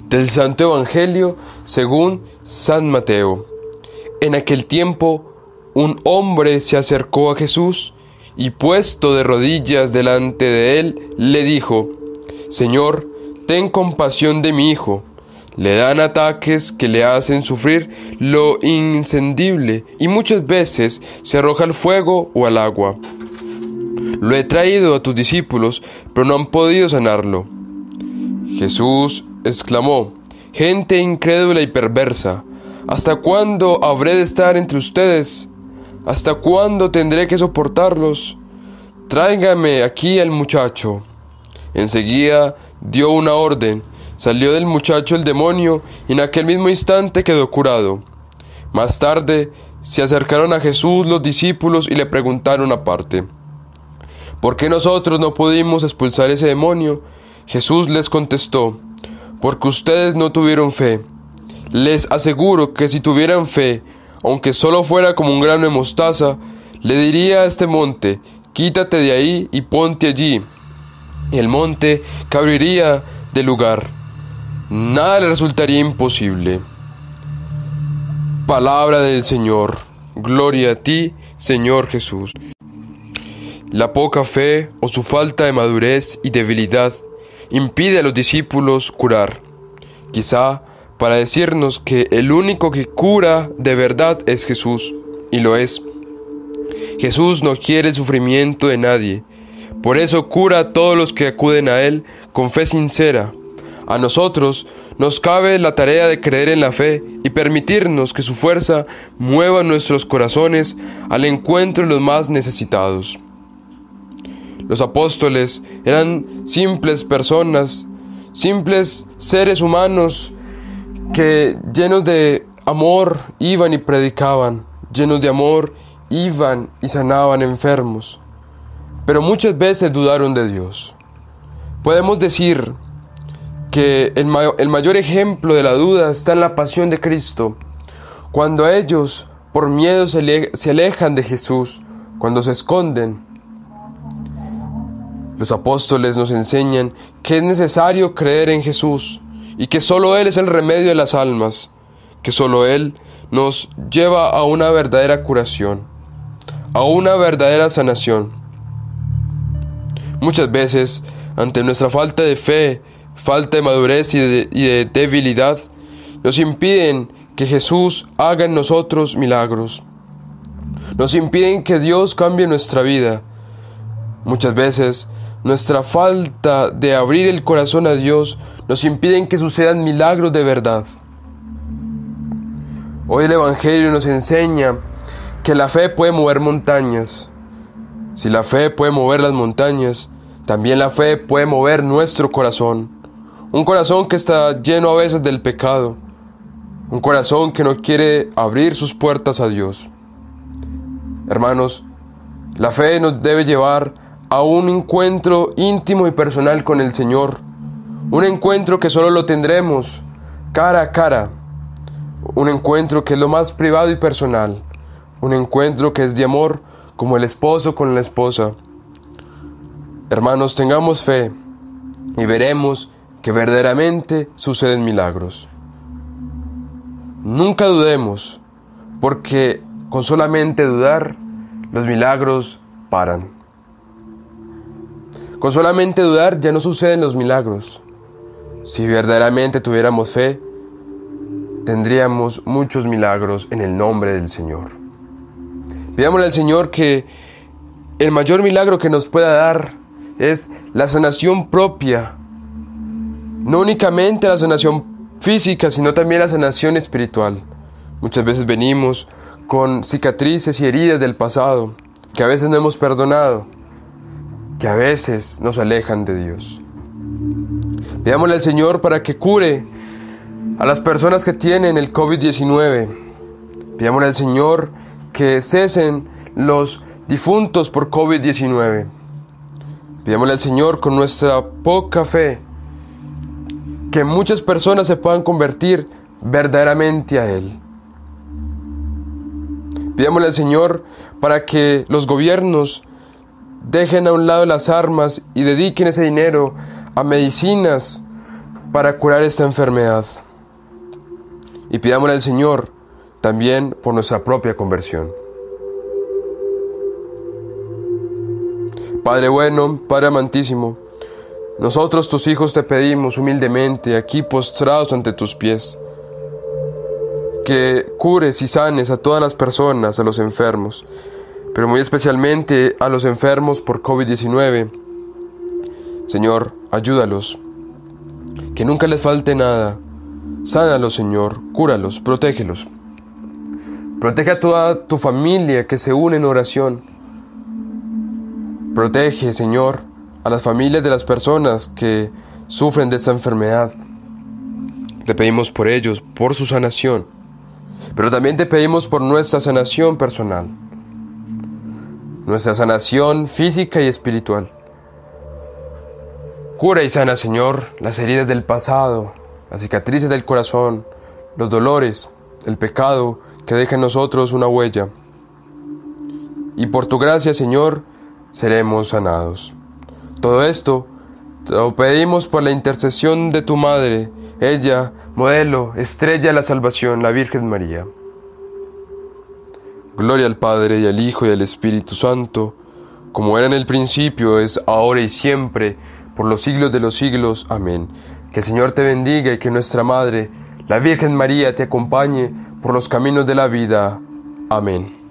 Del Santo Evangelio según San Mateo. En aquel tiempo, un hombre se acercó a Jesús y, puesto de rodillas delante de él, le dijo: Señor, ten compasión de mi hijo. Le dan ataques que le hacen sufrir lo inencendible y muchas veces se arroja al fuego o al agua. Lo he traído a tus discípulos, pero no han podido sanarlo. Jesús exclamó: Gente incrédula y perversa, ¿hasta cuándo habré de estar entre ustedes? ¿Hasta cuándo tendré que soportarlos? Tráigame aquí al muchacho. Enseguida dio una orden, salió del muchacho el demonio y en aquel mismo instante quedó curado. Más tarde se acercaron a Jesús los discípulos y le preguntaron aparte: ¿por qué nosotros no pudimos expulsar ese demonio? Jesús les contestó: porque ustedes no tuvieron fe. Les aseguro que si tuvieran fe, aunque solo fuera como un grano de mostaza, le diría a este monte: quítate de ahí y ponte allí, y el monte caería del lugar. Nada le resultaría imposible. Palabra del Señor. Gloria a ti, Señor Jesús. La poca fe o su falta de madurez y debilidad impide a los discípulos curar, quizá para decirnos que el único que cura de verdad es Jesús, y lo es. Jesús no quiere el sufrimiento de nadie, por eso cura a todos los que acuden a Él con fe sincera. A nosotros nos cabe la tarea de creer en la fe y permitirnos que su fuerza mueva nuestros corazones al encuentro de los más necesitados. Los apóstoles eran simples personas, simples seres humanos que llenos de amor iban y predicaban, llenos de amor iban y sanaban enfermos, pero muchas veces dudaron de Dios. Podemos decir que el mayor ejemplo de la duda está en la pasión de Cristo, cuando ellos por miedo se alejan de Jesús, cuando se esconden. Los apóstoles nos enseñan que es necesario creer en Jesús y que solo Él es el remedio de las almas, que solo Él nos lleva a una verdadera curación, a una verdadera sanación. Muchas veces, ante nuestra falta de fe, falta de madurez y de debilidad, nos impiden que Jesús haga en nosotros milagros. Nos impiden que Dios cambie nuestra vida. Muchas veces, nuestra falta de abrir el corazón a Dios nos impiden que sucedan milagros de verdad. Hoy el Evangelio nos enseña que la fe puede mover montañas. Si la fe puede mover las montañas, también la fe puede mover nuestro corazón. Un corazón que está lleno a veces del pecado. Un corazón que no quiere abrir sus puertas a Dios. Hermanos, la fe nos debe llevar a un encuentro íntimo y personal con el Señor. Un encuentro que solo lo tendremos cara a cara. Un encuentro que es lo más privado y personal. Un encuentro que es de amor, como el esposo con la esposa. Hermanos, tengamos fe y veremos que verdaderamente suceden milagros. Nunca dudemos, porque con solamente dudar, los milagros paran. Con solamente dudar ya no suceden los milagros. Si verdaderamente tuviéramos fe, tendríamos muchos milagros en el nombre del Señor. Pidámosle al Señor que el mayor milagro que nos pueda dar es la sanación propia. No únicamente la sanación física, sino también la sanación espiritual. Muchas veces venimos con cicatrices y heridas del pasado, que a veces no hemos perdonado, que a veces nos alejan de Dios. Pidámosle al Señor para que cure a las personas que tienen el COVID-19. Pidámosle al Señor que cesen los difuntos por COVID-19. Pidámosle al Señor con nuestra poca fe que muchas personas se puedan convertir verdaderamente a Él. Pidámosle al Señor para que los gobiernos dejen a un lado las armas y dediquen ese dinero a medicinas para curar esta enfermedad. Y pidámosle al Señor también por nuestra propia conversión. Padre bueno, Padre amantísimo, nosotros tus hijos te pedimos humildemente, aquí postrados ante tus pies, que cures y sanes a todas las personas, a los enfermos, pero muy especialmente a los enfermos por COVID-19. Señor, ayúdalos, que nunca les falte nada. Sánalos, Señor, cúralos, protégelos. Protege a toda tu familia que se une en oración. Protege, Señor, a las familias de las personas que sufren de esta enfermedad. Te pedimos por ellos, por su sanación, pero también te pedimos por nuestra sanación personal, nuestra sanación física y espiritual. Cura y sana, Señor, las heridas del pasado, las cicatrices del corazón, los dolores, el pecado que deja en nosotros una huella. Y por tu gracia, Señor, seremos sanados. Todo esto te lo pedimos por la intercesión de tu Madre, ella, modelo, estrella de la salvación, la Virgen María. Gloria al Padre, y al Hijo, y al Espíritu Santo, como era en el principio, es ahora y siempre, por los siglos de los siglos. Amén. Que el Señor te bendiga y que nuestra Madre, la Virgen María, te acompañe por los caminos de la vida. Amén.